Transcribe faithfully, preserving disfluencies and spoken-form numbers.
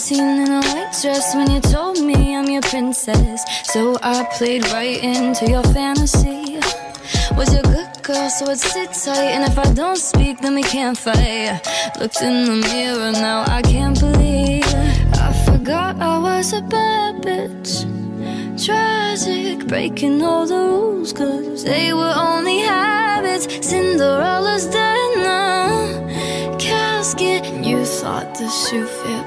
seen in a white dress when you told me I'm your princess. So I played right into your fantasy. Was your good girl, so I'd sit tight. And if I don't speak, then we can't fight. Looked in the mirror, now I can't believe I forgot I was a bad bitch. Tragic, breaking all the rules, cause they were only habits. Cinderella's dead now. Casket, you thought the shoe fit